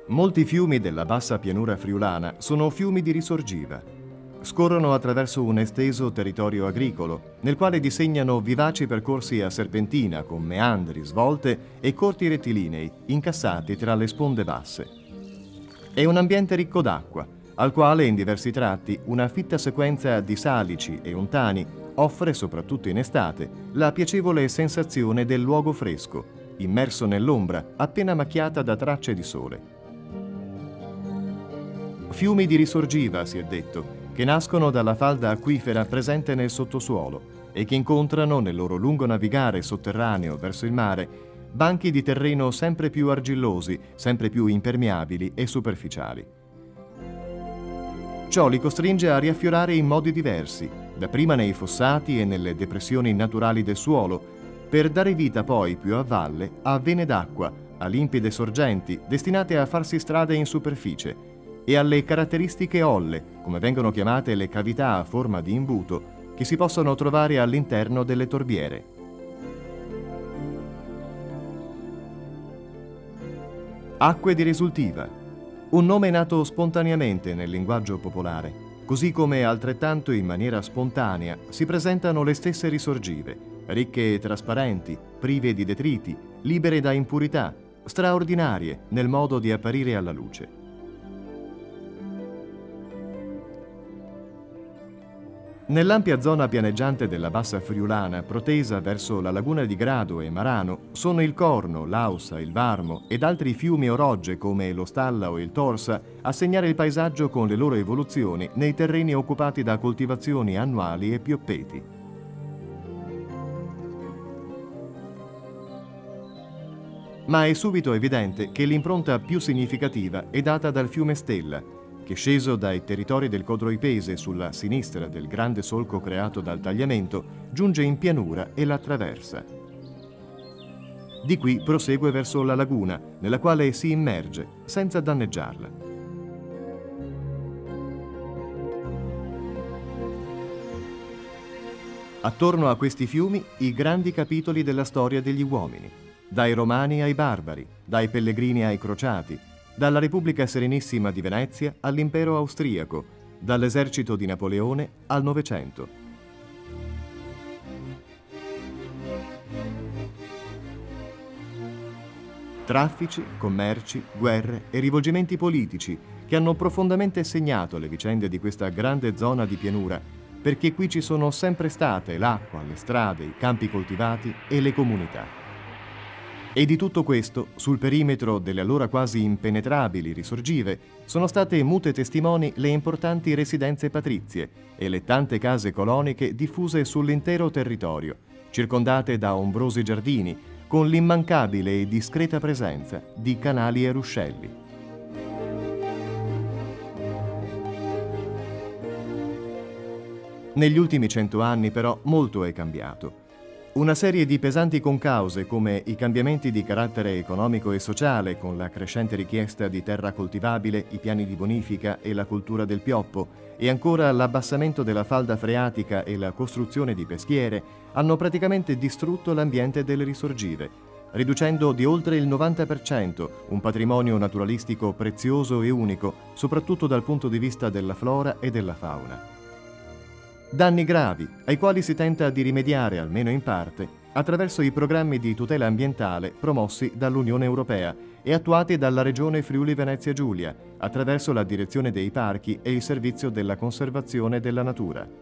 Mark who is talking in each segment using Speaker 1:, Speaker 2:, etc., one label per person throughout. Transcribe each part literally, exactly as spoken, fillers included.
Speaker 1: Molti fiumi della bassa pianura friulana sono fiumi di risorgiva. Scorrono attraverso un esteso territorio agricolo, nel quale disegnano vivaci percorsi a serpentina con meandri, svolte e corti rettilinei incassati tra le sponde basse. È un ambiente ricco d'acqua, al quale in diversi tratti una fitta sequenza di salici e ontani offre, soprattutto in estate, la piacevole sensazione del luogo fresco, immerso nell'ombra, appena macchiata da tracce di sole. Fiumi di risorgiva, si è detto, che nascono dalla falda acquifera presente nel sottosuolo e che incontrano nel loro lungo navigare sotterraneo verso il mare banchi di terreno sempre più argillosi, sempre più impermeabili e superficiali. Ciò li costringe a riaffiorare in modi diversi, dapprima nei fossati e nelle depressioni naturali del suolo, per dare vita poi più a valle a vene d'acqua, a limpide sorgenti destinate a farsi strada in superficie, e alle caratteristiche olle, come vengono chiamate le cavità a forma di imbuto, che si possono trovare all'interno delle torbiere. Acque di Risultiva, un nome nato spontaneamente nel linguaggio popolare, così come altrettanto in maniera spontanea si presentano le stesse risorgive, ricche e trasparenti, prive di detriti, libere da impurità, straordinarie nel modo di apparire alla luce. Nell'ampia zona pianeggiante della bassa friulana, protesa verso la laguna di Grado e Marano, sono il Corno, l'Aussa, il Varmo ed altri fiumi o rogge come lo Stalla o il Torsa a segnare il paesaggio con le loro evoluzioni nei terreni occupati da coltivazioni annuali e pioppeti. Ma è subito evidente che l'impronta più significativa è data dal fiume Stella, che sceso dai territori del Codroipese sulla sinistra del grande solco creato dal tagliamento, giunge in pianura e la attraversa. Di qui prosegue verso la laguna, nella quale si immerge, senza danneggiarla. Attorno a questi fiumi i grandi capitoli della storia degli uomini, dai Romani ai Barbari, dai Pellegrini ai Crociati, dalla Repubblica Serenissima di Venezia all'Impero Austriaco, dall'esercito di Napoleone al Novecento. Traffici, commerci, guerre e rivolgimenti politici che hanno profondamente segnato le vicende di questa grande zona di pianura, perché qui ci sono sempre state l'acqua, le strade, i campi coltivati e le comunità. E di tutto questo, sul perimetro delle allora quasi impenetrabili risorgive, sono state mute testimoni le importanti residenze patrizie e le tante case coloniche diffuse sull'intero territorio, circondate da ombrosi giardini, con l'immancabile e discreta presenza di canali e ruscelli. Negli ultimi cento anni, però, molto è cambiato. Una serie di pesanti concause come i cambiamenti di carattere economico e sociale con la crescente richiesta di terra coltivabile, i piani di bonifica e la cultura del pioppo e ancora l'abbassamento della falda freatica e la costruzione di peschiere hanno praticamente distrutto l'ambiente delle risorgive, riducendo di oltre il novanta per cento un patrimonio naturalistico prezioso e unico, soprattutto dal punto di vista della flora e della fauna. Danni gravi, ai quali si tenta di rimediare almeno in parte attraverso i programmi di tutela ambientale promossi dall'Unione Europea e attuati dalla Regione Friuli-Venezia Giulia attraverso la Direzione dei Parchi e il Servizio della Conservazione della Natura.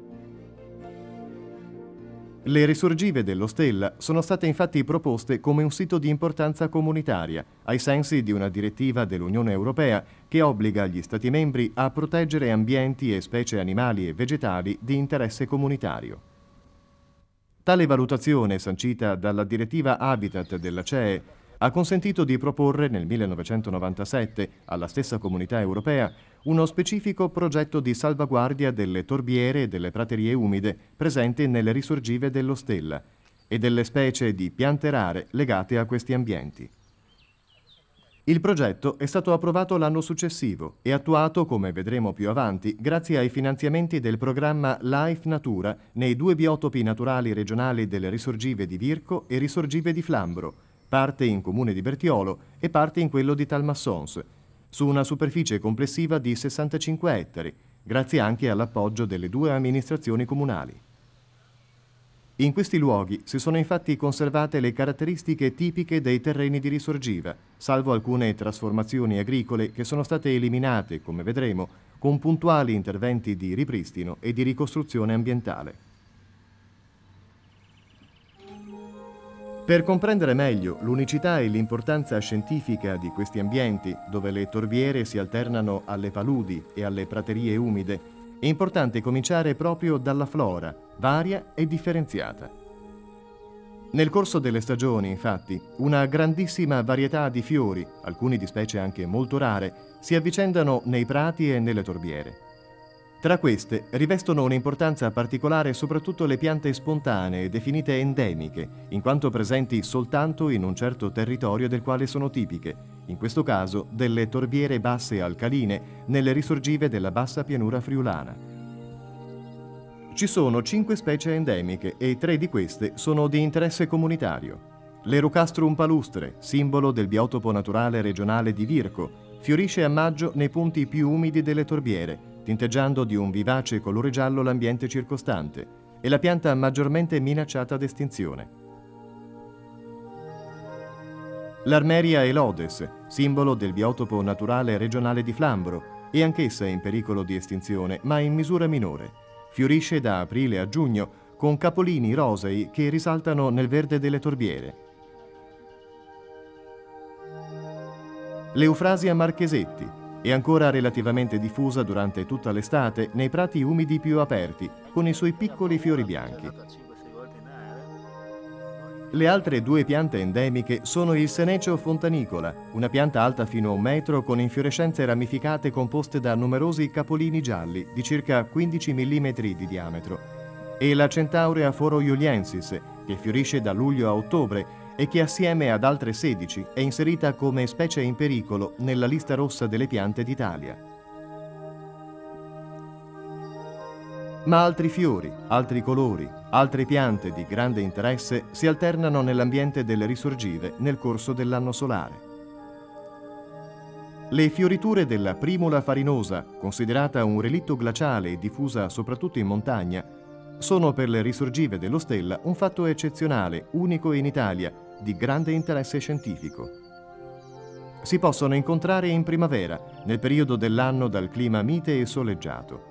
Speaker 1: Le risorgive dello Stella sono state infatti proposte come un sito di importanza comunitaria, ai sensi di una direttiva dell'Unione Europea che obbliga gli Stati membri a proteggere ambienti e specie animali e vegetali di interesse comunitario. Tale valutazione, sancita dalla direttiva Habitat della C E E, ha consentito di proporre nel millenovecentonovantasette alla stessa Comunità Europea uno specifico progetto di salvaguardia delle torbiere e delle praterie umide presenti nelle risorgive dello Stella e delle specie di piante rare legate a questi ambienti. Il progetto è stato approvato l'anno successivo e attuato, come vedremo più avanti, grazie ai finanziamenti del programma Life Natura nei due biotopi naturali regionali delle risorgive di Virco e risorgive di Flambro, parte in comune di Bertiolo e parte in quello di Talmassons, su una superficie complessiva di sessantacinque ettari, grazie anche all'appoggio delle due amministrazioni comunali. In questi luoghi si sono infatti conservate le caratteristiche tipiche dei terreni di risorgiva, salvo alcune trasformazioni agricole che sono state eliminate, come vedremo, con puntuali interventi di ripristino e di ricostruzione ambientale. Per comprendere meglio l'unicità e l'importanza scientifica di questi ambienti, dove le torbiere si alternano alle paludi e alle praterie umide, è importante cominciare proprio dalla flora, varia e differenziata. Nel corso delle stagioni, infatti, una grandissima varietà di fiori, alcuni di specie anche molto rare, si avvicendano nei prati e nelle torbiere. Tra queste rivestono un'importanza particolare soprattutto le piante spontanee definite endemiche, in quanto presenti soltanto in un certo territorio del quale sono tipiche, in questo caso delle torbiere basse alcaline nelle risorgive della bassa pianura friulana. Ci sono cinque specie endemiche e tre di queste sono di interesse comunitario. L'Erucastrum palustre, simbolo del biotopo naturale regionale di Virco, fiorisce a maggio nei punti più umidi delle torbiere, tinteggiando di un vivace colore giallo l'ambiente circostante, è la pianta maggiormente minacciata d'estinzione. L'Armeria elodes, simbolo del biotopo naturale regionale di Flambro, è anch'essa in pericolo di estinzione, ma in misura minore. Fiorisce da aprile a giugno con capolini rosei che risaltano nel verde delle torbiere. L'Eufrasia marchesetti è ancora relativamente diffusa durante tutta l'estate nei prati umidi più aperti, con i suoi piccoli fiori bianchi. Le altre due piante endemiche sono il Senecio fontanicola, una pianta alta fino a un metro con infiorescenze ramificate composte da numerosi capolini gialli di circa quindici millimetri di diametro, e la Centaurea foroiuliensis, che fiorisce da luglio a ottobre e che assieme ad altre sedici è inserita come specie in pericolo nella lista rossa delle piante d'Italia. Ma altri fiori, altri colori, altre piante di grande interesse si alternano nell'ambiente delle risorgive nel corso dell'anno solare. Le fioriture della primula farinosa, considerata un relitto glaciale e diffusa soprattutto in montagna, sono per le risorgive dello Stella un fatto eccezionale, unico in Italia, di grande interesse scientifico. Si possono incontrare in primavera, nel periodo dell'anno dal clima mite e soleggiato.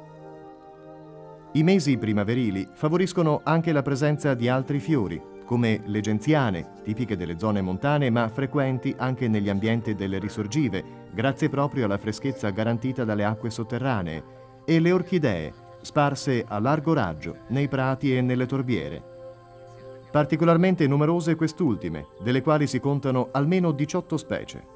Speaker 1: I mesi primaverili favoriscono anche la presenza di altri fiori, come le genziane, tipiche delle zone montane ma frequenti anche negli ambienti delle risorgive, grazie proprio alla freschezza garantita dalle acque sotterranee, e le orchidee, sparse a largo raggio nei prati e nelle torbiere. Particolarmente numerose quest'ultime, delle quali si contano almeno diciotto specie.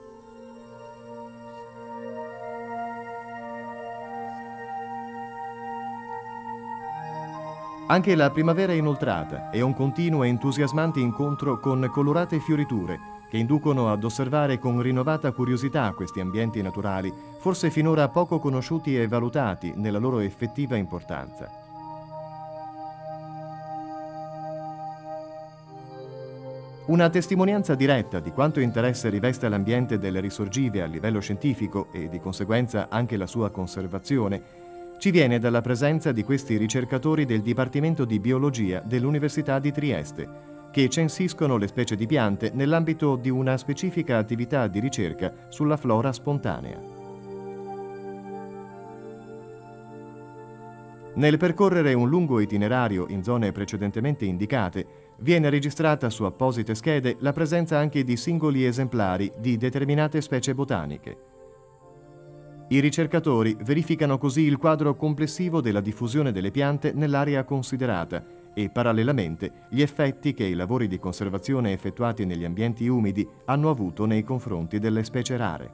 Speaker 1: Anche la primavera inoltrata è un continuo e entusiasmante incontro con colorate fioriture che inducono ad osservare con rinnovata curiosità questi ambienti naturali, forse finora poco conosciuti e valutati nella loro effettiva importanza. Una testimonianza diretta di quanto interesse riveste l'ambiente delle risorgive a livello scientifico e di conseguenza anche la sua conservazione ci viene dalla presenza di questi ricercatori del Dipartimento di Biologia dell'Università di Trieste, che censiscono le specie di piante nell'ambito di una specifica attività di ricerca sulla flora spontanea. Nel percorrere un lungo itinerario in zone precedentemente indicate, viene registrata su apposite schede la presenza anche di singoli esemplari di determinate specie botaniche. I ricercatori verificano così il quadro complessivo della diffusione delle piante nell'area considerata e, parallelamente, gli effetti che i lavori di conservazione effettuati negli ambienti umidi hanno avuto nei confronti delle specie rare.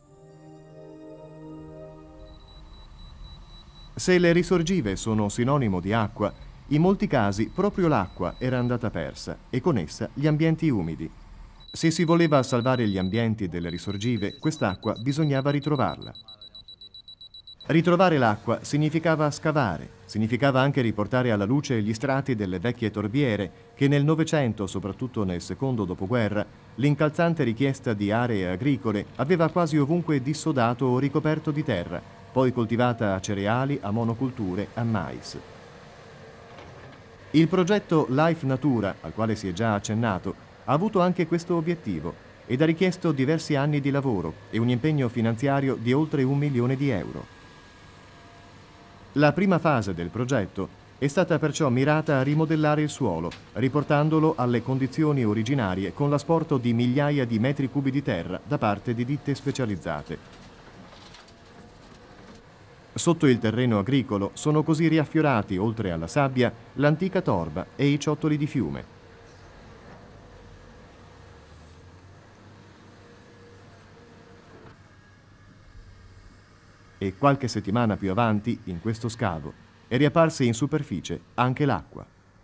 Speaker 1: Se le risorgive sono sinonimo di acqua, in molti casi proprio l'acqua era andata persa e con essa gli ambienti umidi. Se si voleva salvare gli ambienti delle risorgive, quest'acqua bisognava ritrovarla. Ritrovare l'acqua significava scavare, significava anche riportare alla luce gli strati delle vecchie torbiere che nel Novecento, soprattutto nel secondo dopoguerra, l'incalzante richiesta di aree agricole aveva quasi ovunque dissodato o ricoperto di terra, poi coltivata a cereali, a monoculture, a mais. Il progetto Life Natura, al quale si è già accennato, ha avuto anche questo obiettivo ed ha richiesto diversi anni di lavoro e un impegno finanziario di oltre un milione di euro. La prima fase del progetto è stata perciò mirata a rimodellare il suolo, riportandolo alle condizioni originarie con l'asporto di migliaia di metri cubi di terra da parte di ditte specializzate. Sotto il terreno agricolo sono così riaffiorati, oltre alla sabbia, l'antica torba e i ciottoli di fiume. E qualche settimana più avanti, in questo scavo, è riapparsa in superficie anche l'acqua.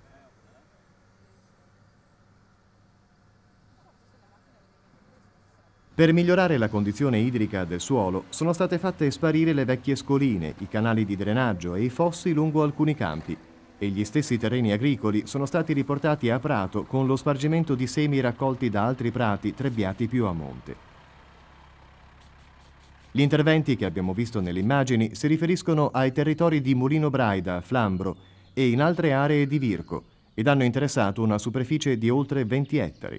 Speaker 1: Per migliorare la condizione idrica del suolo sono state fatte sparire le vecchie scoline, i canali di drenaggio e i fossi lungo alcuni campi e gli stessi terreni agricoli sono stati riportati a prato con lo spargimento di semi raccolti da altri prati trebbiati più a monte. Gli interventi che abbiamo visto nelle immagini si riferiscono ai territori di Mulino Braida, Flambro e in altre aree di Virco ed hanno interessato una superficie di oltre venti ettari.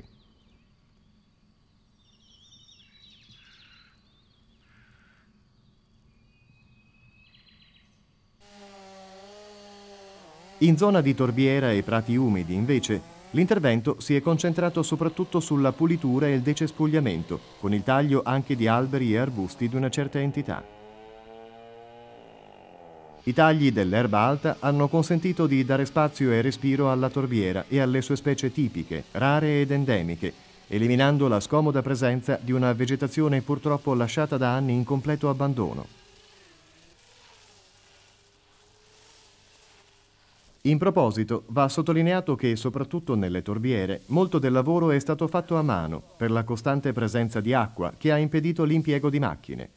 Speaker 1: In zona di torbiera e prati umidi, invece, l'intervento si è concentrato soprattutto sulla pulitura e il decespugliamento, con il taglio anche di alberi e arbusti di una certa entità. I tagli dell'erba alta hanno consentito di dare spazio e respiro alla torbiera e alle sue specie tipiche, rare ed endemiche, eliminando la scomoda presenza di una vegetazione purtroppo lasciata da anni in completo abbandono. In proposito, va sottolineato che, soprattutto nelle torbiere, molto del lavoro è stato fatto a mano per la costante presenza di acqua che ha impedito l'impiego di macchine.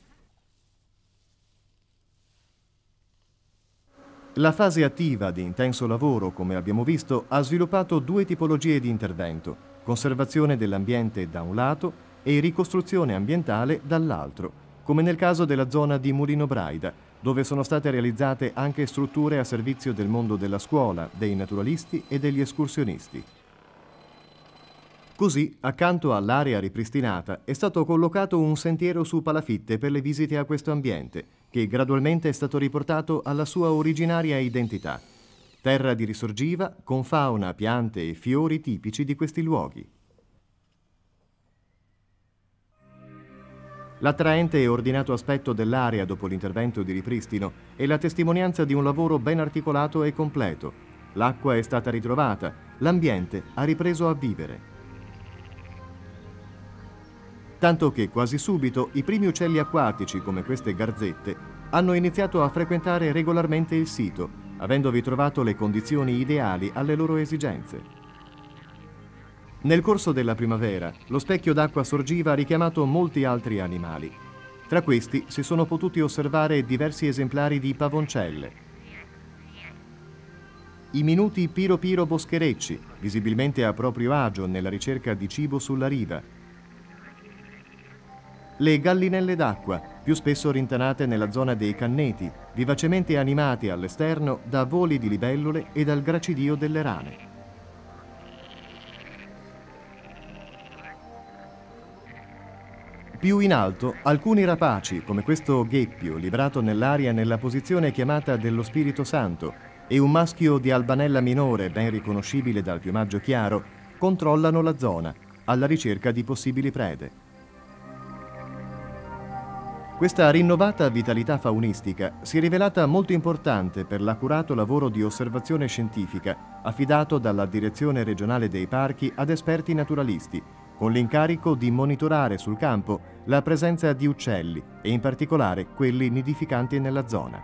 Speaker 1: La fase attiva di intenso lavoro, come abbiamo visto, ha sviluppato due tipologie di intervento: conservazione dell'ambiente da un lato e ricostruzione ambientale dall'altro, come nel caso della zona di Mulino Braida, dove sono state realizzate anche strutture a servizio del mondo della scuola, dei naturalisti e degli escursionisti. Così, accanto all'area ripristinata, è stato collocato un sentiero su palafitte per le visite a questo ambiente, che gradualmente è stato riportato alla sua originaria identità. Terra di risorgiva con fauna, piante e fiori tipici di questi luoghi. L'attraente e ordinato aspetto dell'area dopo l'intervento di ripristino è la testimonianza di un lavoro ben articolato e completo. L'acqua è stata ritrovata, l'ambiente ha ripreso a vivere. Tanto che quasi subito i primi uccelli acquatici, come queste garzette, hanno iniziato a frequentare regolarmente il sito, avendovi trovato le condizioni ideali alle loro esigenze. Nel corso della primavera, lo specchio d'acqua sorgiva ha richiamato molti altri animali. Tra questi si sono potuti osservare diversi esemplari di pavoncelle. I minuti piro piro boscherecci, visibilmente a proprio agio nella ricerca di cibo sulla riva. Le gallinelle d'acqua, più spesso rintanate nella zona dei canneti, vivacemente animati all'esterno da voli di libellule e dal gracidio delle rane. Più in alto, alcuni rapaci, come questo gheppio, librato nell'aria nella posizione chiamata dello Spirito Santo, e un maschio di albanella minore, ben riconoscibile dal piumaggio chiaro, controllano la zona, alla ricerca di possibili prede. Questa rinnovata vitalità faunistica si è rivelata molto importante per l'accurato lavoro di osservazione scientifica affidato dalla Direzione Regionale dei Parchi ad esperti naturalisti, con l'incarico di monitorare sul campo la presenza di uccelli e in particolare quelli nidificanti nella zona.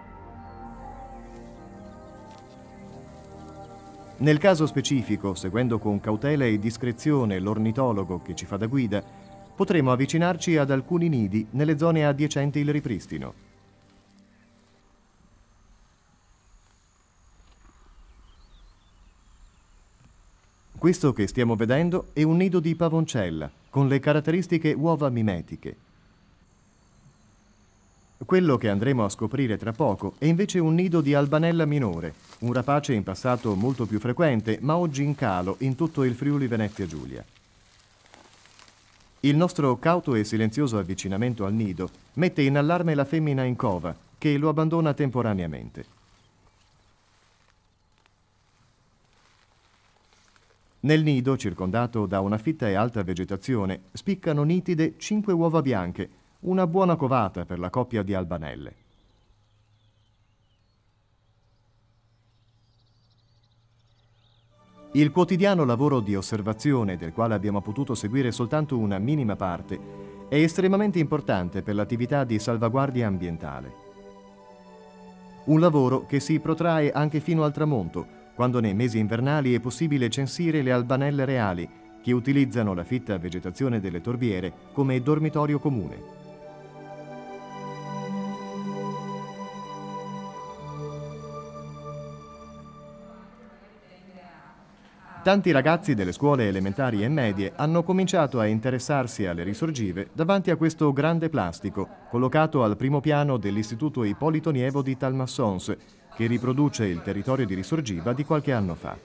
Speaker 1: Nel caso specifico, seguendo con cautela e discrezione l'ornitologo che ci fa da guida, potremo avvicinarci ad alcuni nidi nelle zone adiacenti il ripristino. Questo che stiamo vedendo è un nido di pavoncella, con le caratteristiche uova mimetiche. Quello che andremo a scoprire tra poco è invece un nido di albanella minore, un rapace in passato molto più frequente, ma oggi in calo in tutto il Friuli Venezia Giulia. Il nostro cauto e silenzioso avvicinamento al nido mette in allarme la femmina in cova, che lo abbandona temporaneamente. Nel nido, circondato da una fitta e alta vegetazione, spiccano nitide cinque uova bianche, una buona covata per la coppia di albanelle. Il quotidiano lavoro di osservazione, del quale abbiamo potuto seguire soltanto una minima parte, è estremamente importante per l'attività di salvaguardia ambientale. Un lavoro che si protrae anche fino al tramonto, quando nei mesi invernali è possibile censire le albanelle reali, che utilizzano la fitta vegetazione delle torbiere come dormitorio comune. Tanti ragazzi delle scuole elementari e medie hanno cominciato a interessarsi alle risorgive davanti a questo grande plastico collocato al primo piano dell'Istituto Ippolito Nievo di Talmassons, che riproduce il territorio di risorgiva di qualche anno fa.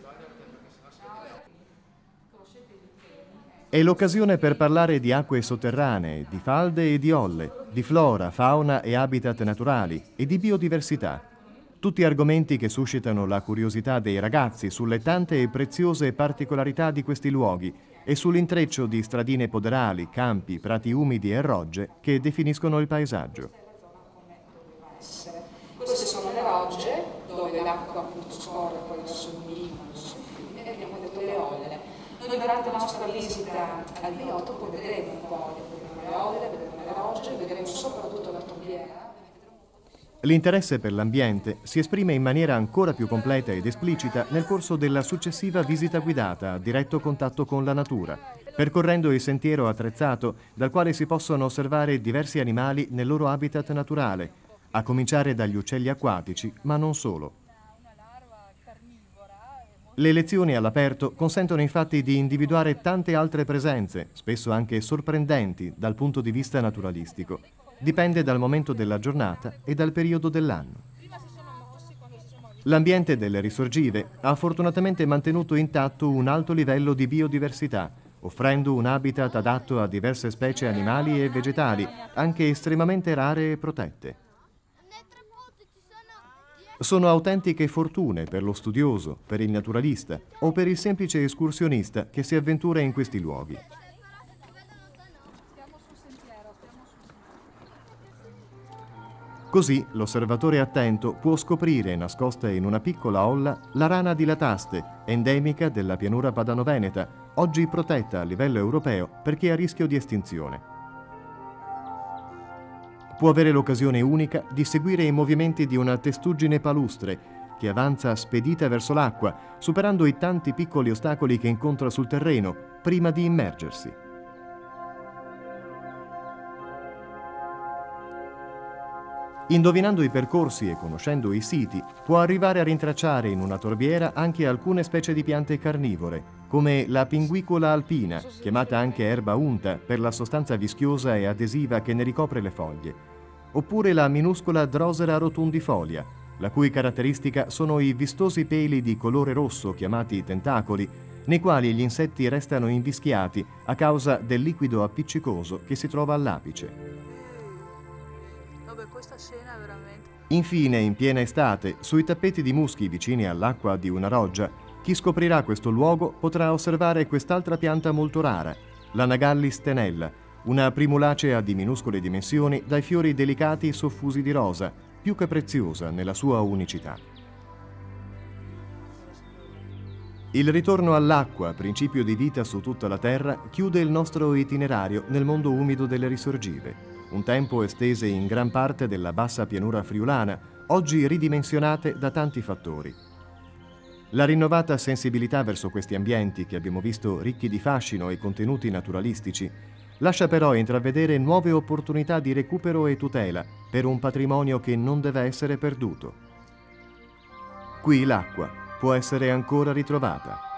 Speaker 1: È l'occasione per parlare di acque sotterranee, di falde e di olle, di flora, fauna e habitat naturali e di biodiversità. Tutti argomenti che suscitano la curiosità dei ragazzi sulle tante e preziose particolarità di questi luoghi e sull'intreccio di stradine poderali, campi, prati umidi e rogge che definiscono il paesaggio.
Speaker 2: Queste sono le rogge dove l'acqua appunto scorre poi verso il Mino, verso il fiume, e abbiamo detto le olle. Noi durante la nostra visita al biotopo vedremo un po', vedremo le olle, vedremo le rogge, vedremo soprattutto la torbiera.
Speaker 1: L'interesse per l'ambiente si esprime in maniera ancora più completa ed esplicita nel corso della successiva visita guidata a diretto contatto con la natura, percorrendo il sentiero attrezzato dal quale si possono osservare diversi animali nel loro habitat naturale, a cominciare dagli uccelli acquatici, ma non solo. Le lezioni all'aperto consentono infatti di individuare tante altre presenze, spesso anche sorprendenti dal punto di vista naturalistico. Dipende dal momento della giornata e dal periodo dell'anno. L'ambiente delle risorgive ha fortunatamente mantenuto intatto un alto livello di biodiversità, offrendo un habitat adatto a diverse specie animali e vegetali, anche estremamente rare e protette. Sono autentiche fortune per lo studioso, per il naturalista o per il semplice escursionista che si avventura in questi luoghi. Così l'osservatore attento può scoprire, nascosta in una piccola olla, la rana dilataste, endemica della pianura padano-veneta, oggi protetta a livello europeo perché a rischio di estinzione. Può avere l'occasione unica di seguire i movimenti di una testuggine palustre che avanza spedita verso l'acqua, superando i tanti piccoli ostacoli che incontra sul terreno prima di immergersi. Indovinando i percorsi e conoscendo i siti, può arrivare a rintracciare in una torbiera anche alcune specie di piante carnivore, come la pinguicola alpina, chiamata anche erba unta per la sostanza vischiosa e adesiva che ne ricopre le foglie, oppure la minuscola Drosera rotundifolia, la cui caratteristica sono i vistosi peli di colore rosso chiamati tentacoli, nei quali gli insetti restano invischiati a causa del liquido appiccicoso che si trova all'apice. Infine, in piena estate, sui tappeti di muschi vicini all'acqua di una roggia, chi scoprirà questo luogo potrà osservare quest'altra pianta molto rara, la Nagallis tenella, una primulacea di minuscole dimensioni dai fiori delicati soffusi di rosa, più che preziosa nella sua unicità. Il ritorno all'acqua, principio di vita su tutta la terra, chiude il nostro itinerario nel mondo umido delle risorgive, un tempo estese in gran parte della bassa pianura friulana, oggi ridimensionate da tanti fattori. La rinnovata sensibilità verso questi ambienti, che abbiamo visto ricchi di fascino e contenuti naturalistici, lascia però intravedere nuove opportunità di recupero e tutela per un patrimonio che non deve essere perduto. Qui l'acqua può essere ancora ritrovata.